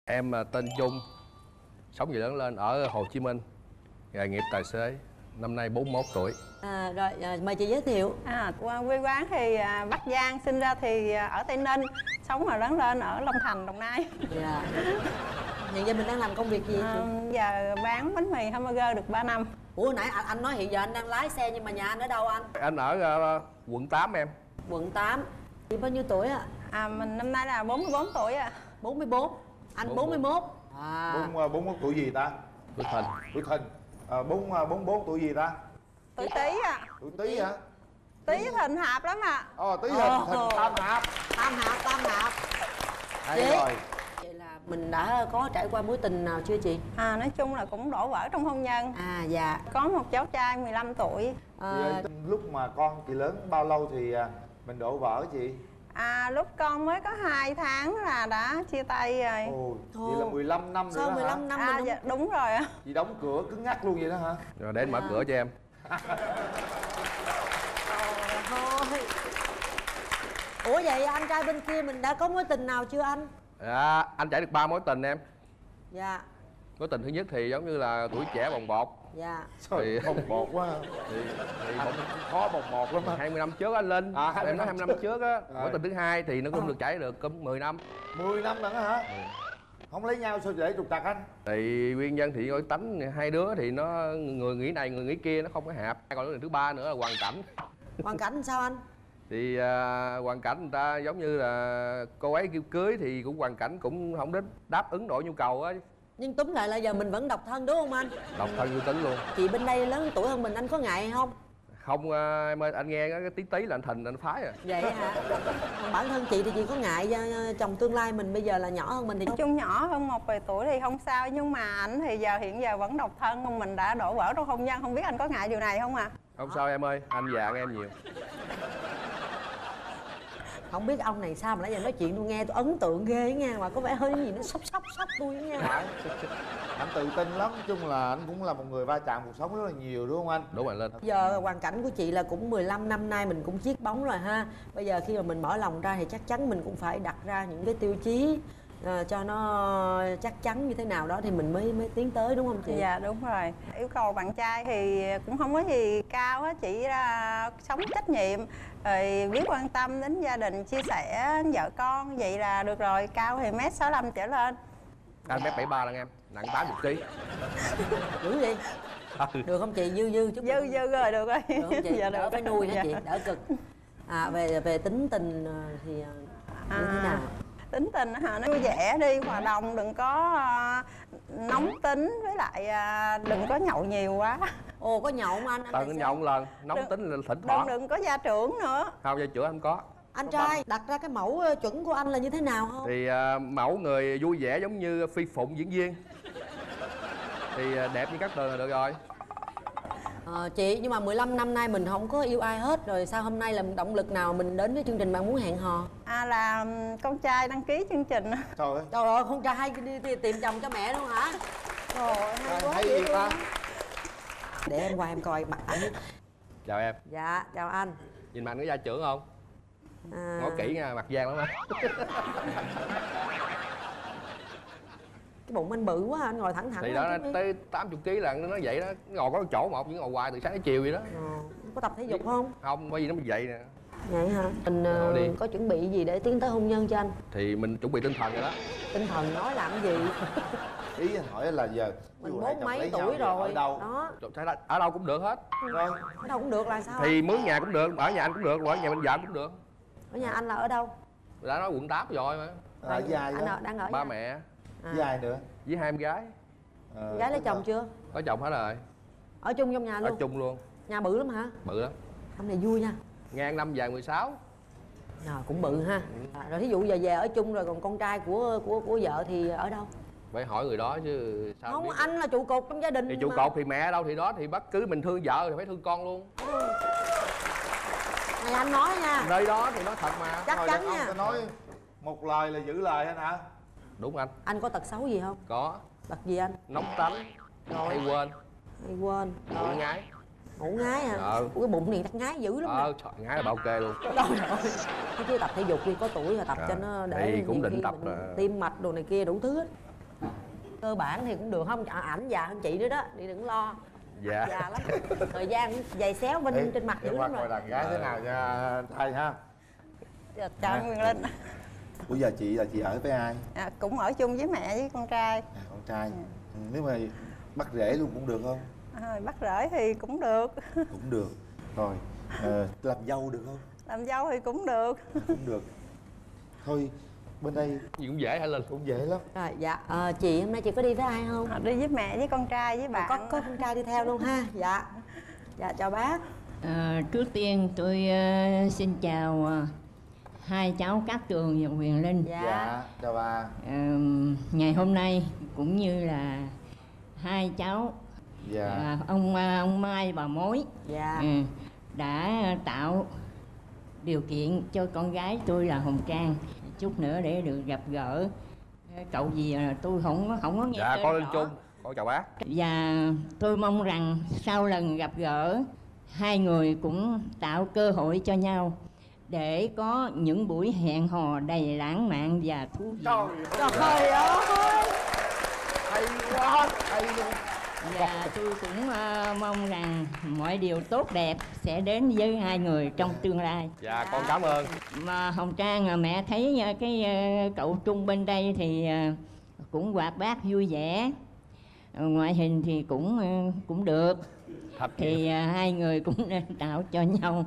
Em tên Trung, sống và lớn lên ở Hồ Chí Minh, nghề nghiệp tài xế, năm nay 41 tuổi. Rồi mời chị giới thiệu. Quê quán thì Bắc Giang, sinh ra thì ở Tây Ninh, sống và lớn lên ở Long Thành, Đồng Nai. Dạ. Hiện giờ mình đang làm công việc gì chị? Giờ bán bánh mì hamburger được 3 năm. Ủa nãy anh nói hiện giờ anh đang lái xe nhưng mà nhà anh ở đâu anh? Anh ở quận 8 em. Quận 8. Chị bao nhiêu tuổi ạ? Mình năm nay là 44 tuổi ạ. 44. Anh 41. 41 tuổi gì ta? Tuổi Thìn. Tuổi Thìn. 44 tuổi gì ta? Tuổi Tý ạ. Tuổi Tý hả? Tý Thìn hợp lắm ạ. Tý Thìn tam hạp. Tam hạp. Hay rồi. Vậy là mình đã có trải qua mối tình nào chưa chị? Nói chung là cũng đổ vỡ trong hôn nhân. Dạ. Có một cháu trai 15 tuổi. Lúc mà con chị lớn bao lâu thì mình đổ vỡ chị? Lúc con mới có 2 tháng là đã chia tay rồi. Vậy là 15 năm rồi đó hả? 15 năm mình dạ, đúng rồi ạ. Chị đóng cửa cứng ngắc luôn vậy đó hả? Rồi để anh mở cửa cho em. Thôi. Ủa vậy anh trai bên kia mình đã có mối tình nào chưa anh? Anh trải được 3 mối tình em. Dạ. Mối tình thứ nhất thì giống như là tuổi trẻ bồng bột. Dạ. Trời, bồng bột quá. Thì khó bồng bột lắm. 20 năm trước á Linh. Em nói 20 năm trước á. Mối tình thứ hai thì nó cũng được trải được cũng 10 năm. 10 năm nữa hả? Không lấy nhau sao để trục trặc anh? Thì nguyên nhân thì coi tánh hai đứa thì nó người nghĩ này người nghĩ kia, nó không có hợp. Còn thứ ba nữa là hoàn cảnh. Hoàn cảnh sao anh? Thì hoàn cảnh người ta giống như là cô ấy kêu cưới thì cũng hoàn cảnh cũng không đáp ứng nổi nhu cầu á. Nhưng túm lại là giờ mình vẫn độc thân đúng không anh? Độc thân vui tính luôn. Chị bên đây lớn tuổi hơn mình, anh có ngại không? Không em ơi, anh nghe cái tí tí là anh Thìn anh phái à. Vậy hả? Bản thân chị thì chị có ngại chồng tương lai mình bây giờ là nhỏ hơn mình thì chung nhỏ hơn một vài tuổi thì không sao, nhưng mà ảnh thì hiện giờ vẫn độc thân, mình đã đổ vỡ trong hôn nhân, không biết anh có ngại điều này không ạ? Không sao em ơi, anh già hơn em nhiều. không biết ông này sao mà nãy giờ nói chuyện tôi nghe tôi ấn tượng ghê nha, mà có vẻ hơi gì nó sốc tôi nha. Anh tự tin lắm, nói chung là anh cũng là một người va chạm cuộc sống rất là nhiều đúng không anh? Đúng rồi Linh. Giờ hoàn cảnh của chị là cũng 15 năm nay mình cũng chiết bóng rồi ha. Bây giờ khi mà mình mở lòng ra thì chắc chắn mình cũng phải đặt ra những cái tiêu chí cho nó chắc chắn như thế nào đó thì mình mới tiến tới đúng không chị? Dạ đúng rồi. Yêu cầu bạn trai thì cũng không có gì cao hết, chỉ là sống trách nhiệm rồi biết quan tâm đến gia đình, chia sẻ vợ con, vậy là được rồi. Cao thì 1m65 trở lên. Anh 1m73 lần em, nặng 80kg. Dữ vậy? Được không chị? Dư chút. Dư rồi, được rồi. Được không chị? Dạ, đỡ được. phải nuôi hả dạ. chị? Đỡ cực. Về tính tình thì như thế nào? Tính tình hả? Nó vui vẻ đi, hòa đồng, đừng có nóng tính, với lại đừng có nhậu nhiều quá. Ồ, có nhậu không anh? Tận nhậu một lần, nóng tính là thỉnh thoảng. Đừng có gia trưởng nữa. Không, gia trưởng không có. Anh trai đặt ra cái mẫu chuẩn của anh là như thế nào không? Thì mẫu người vui vẻ giống như Phi Phụng diễn viên. Thì đẹp như Cát Tường là được rồi. Chị, nhưng mà 15 năm nay mình không có yêu ai hết rồi, sao hôm nay là động lực nào mình đến với chương trình Bạn Muốn Hẹn Hò? Là con trai đăng ký chương trình. Trời ơi. Trời ơi, con trai đi tìm chồng cho mẹ luôn hả? Trời ơi, hay quá hay vậy gì ta? Để em qua em coi mặt ảnh. Chào em. Dạ, chào anh. Nhìn mặt có gia trưởng không? Ngó kỹ nha, mặt gian lắm á. Cái bụng anh bự quá, anh ngồi thẳng Thì đó tới 80kg là nó vậy đó, nó ngồi có chỗ một, nhưng ngồi hoài từ sáng đến chiều vậy đó. Có tập thể dục không? Không, bởi vì nó bị vậy nè. Vậy hả? Mình có chuẩn bị gì để tiến tới hôn nhân cho anh? Thì mình chuẩn bị tinh thần rồi đó. Tinh thần nói làm cái gì? Ý anh hỏi là giờ Mình 40 mấy tuổi rồi. Ở đâu? Đó. Ở đâu cũng được hết. Rồi. Ở đâu cũng được là sao? Thì mướn nhà cũng được, ở nhà anh cũng được, ở nhà bên vợ cũng được. Ở nhà anh là ở đâu? Đã nói quận 8 rồi mà. Ở với ai anh đó? đang ở Ba nhà. mẹ. Với ai nữa? Với 2 em gái. Gái lấy chồng chưa? Có chồng hết rồi. Ở chung trong nhà luôn? Ở chung luôn. Nhà bự lắm hả? Bự lắm. Hôm này vui nha. Ngang 5 dài 16. Cũng bự ha. Rồi thí dụ giờ về ở chung rồi, còn con trai của vợ thì ở đâu? Phải hỏi người đó chứ sao Không, biết. anh là trụ cột trong gia đình. Thì trụ cột thì mẹ ở đâu thì đó, thì bất cứ mình thương vợ thì phải thương con luôn. Này anh nói nha. Nơi đó thì nói thật mà. Chắc chắn Ông nha. có nói một lời là giữ lời anh hả? Đúng anh. Anh có tật xấu gì không? Có. Tật gì anh? Nóng tánh. Rồi. Hay quên. Hay quên. Ngủ ngái. Ngủ ngái hả? Ủa, cái bụng này chắc ngái dữ lắm nè. Trời, ngái là bảo kê luôn. Trời ơi. Chứ tập thể dục đi, có tuổi rồi tập cho nó để thì cũng định khi tập tim mạch đồ này kia đủ thứ hết. cơ bản thì cũng được không? Ảnh già hơn chị nữa đó, đi đừng lo. Dạ. Già lắm, thời gian cũng dày xéo bên trên mặt dữ lắm rồi. Coi đàn gái thế nào nha trai ha. Dạ, chào anh Quyền Linh. Ủa giờ chị là chị ở với ai? Cũng ở chung với mẹ với con trai. Con trai. Nếu mà bắt rể luôn cũng được không? Bắt rễ thì cũng được. Cũng được. Rồi làm dâu được không? Làm dâu thì cũng được. Cũng được. Thôi bên đây Gì cũng dễ hả Linh? cũng dễ lắm. Rồi dạ, chị hôm nay chị có đi với ai không? Đi với mẹ với con trai với bạn. Có con trai đi theo luôn ha. Dạ. Dạ chào bác. Trước tiên tôi xin chào hai cháu Cát Tường và Quyền Linh. Dạ. Chào bà. Ngày hôm nay cũng như là hai cháu ông Mai bà Mối Dạ. đã tạo điều kiện cho con gái tôi là Hồng Trang chút nữa để được gặp gỡ. Cậu gì tôi không có nghe Dạ tên con Linh rõ. Trung, con chào bác. Và tôi mong rằng sau lần gặp gỡ, hai người cũng tạo cơ hội cho nhau để có những buổi hẹn hò đầy lãng mạn và thú vị. Trời ơi. Hay quá, hay luôn. Và tôi cũng mong rằng mọi điều tốt đẹp sẽ đến với hai người trong tương lai. Dạ con cảm ơn. Mà Hồng Trang, mẹ thấy cái cậu Trung bên đây thì cũng hoạt bát vui vẻ, ngoại hình thì cũng được. Thật Thì hai người cũng nên tạo cho nhau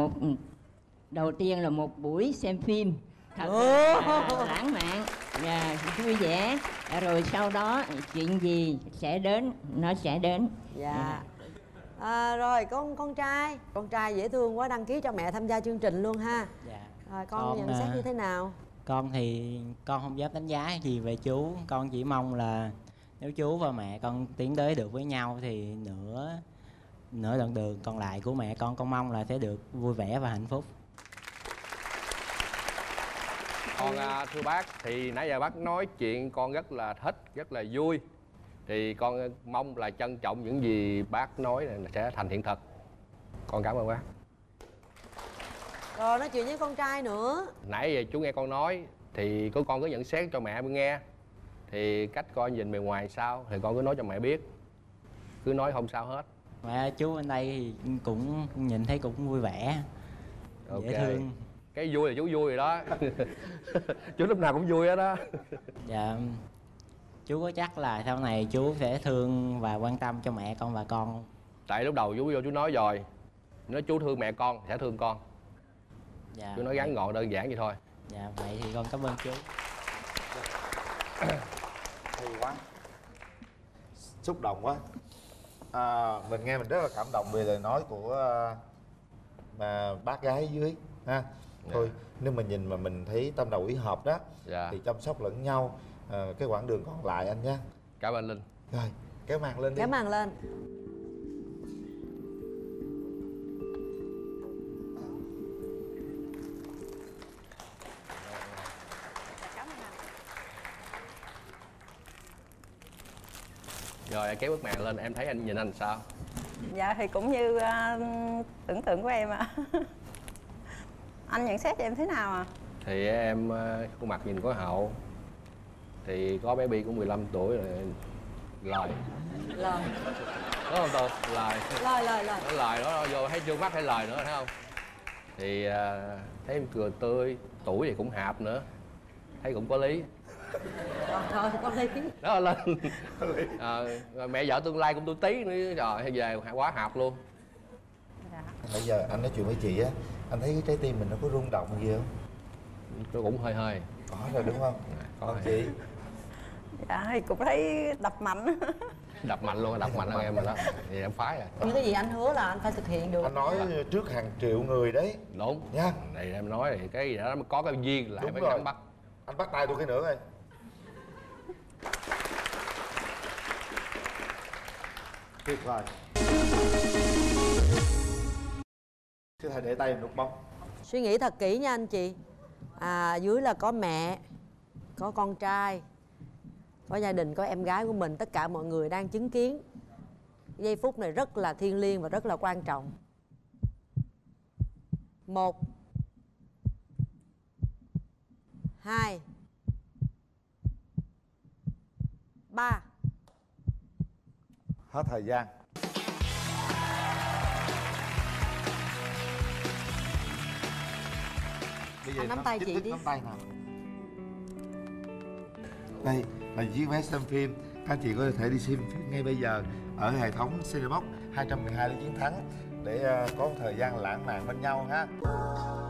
đầu tiên là một buổi xem phim thật lãng mạn và vui vẻ, rồi sau đó chuyện gì sẽ đến nó sẽ đến. Dạ. Rồi con trai dễ thương quá, đăng ký cho mẹ tham gia chương trình luôn ha. Dạ. Rồi con nhận xét như thế nào? Con thì con không dám đánh giá gì về chú, con chỉ mong là nếu chú và mẹ con tiến tới được với nhau thì nửa đoạn đường còn lại của mẹ con mong là sẽ được vui vẻ và hạnh phúc. Con thưa bác, thì nãy giờ bác nói chuyện con rất là thích, rất là vui. Thì con mong là trân trọng những gì bác nói là sẽ thành hiện thực. Con cảm ơn bác. Rồi nói chuyện với con trai nữa. Nãy giờ chú nghe con nói thì con có nhận xét cho mẹ nghe. Thì cách con nhìn bề ngoài sao thì con cứ nói cho mẹ biết. Cứ nói không sao hết. Mẹ chú bên đây thì cũng nhìn thấy cũng vui vẻ, dễ thương. Cái vui là chú vui rồi đó. Chú lúc nào cũng vui hết đó. Dạ. Chú có chắc là sau này chú sẽ thương và quan tâm cho mẹ con và con không? Tại lúc đầu chú vô chú nói rồi, nói chú thương mẹ con sẽ thương con. Dạ. Chú nói ngắn gọn đơn giản vậy thôi. Dạ, vậy thì con cảm ơn chú. Hay quá. Xúc động quá. Mình nghe mình rất là cảm động về lời nói của bác gái dưới ha. Thôi nếu mà nhìn mà mình thấy tâm đầu ý hợp đó thì chăm sóc lẫn nhau cái quãng đường còn lại anh nhé. Cảm ơn Linh. Rồi kéo màn lên đi. Kéo màn lên. Rồi kéo bức màn lên, em thấy anh nhìn anh sao? Dạ thì cũng như tưởng tượng của em ạ. Anh nhận xét cho em thế nào ạ? Thì em khuôn mặt nhìn có hậu. Thì có bé Bi cũng 15 tuổi rồi. Lời đúng không Tường? Lời nó lời đó vô thấy trương mắt thấy lời nữa thấy không? Thì thấy em cười tươi, tuổi thì cũng hạp nữa, thấy cũng có lý. Thôi con đi. Đó lên. Rồi mẹ vợ tương lai cũng tôi tí nữa, trời hay về quá hạp luôn. Dạ. Bây giờ anh nói chuyện với chị á, anh thấy cái trái tim mình nó có rung động gì không? Nó cũng hơi hơi. Có rồi đúng không? Có chị. Dạ thì cũng thấy đập mạnh. Đập mạnh luôn, đập mạnh hơn em rồi đó. Thì em phái rồi. Những cái gì anh hứa là anh phải thực hiện được. Anh nói trước hàng triệu người đấy. Đúng nha. Này em nói thì cái gì đó mới có cái duyên lại phải nắm bắt. Anh bắt tay tôi cái nữa coi. Tuyệt vời. Chứ thầy để tay nút bóng. Suy nghĩ thật kỹ nha anh chị. Dưới là có mẹ, có con trai, có gia đình, có em gái của mình. Tất cả mọi người đang chứng kiến giây phút này rất là thiêng liêng và rất là quan trọng. 1 2 3 Hết thời gian. Bây giờ anh nắm tay chị đi. nắm tay nào. Đây là chiếc vé xem phim. Các chị có thể đi xem phim ngay bây giờ ở hệ thống Cinebox 212 để chiến thắng, để có thời gian lãng mạn bên nhau ha.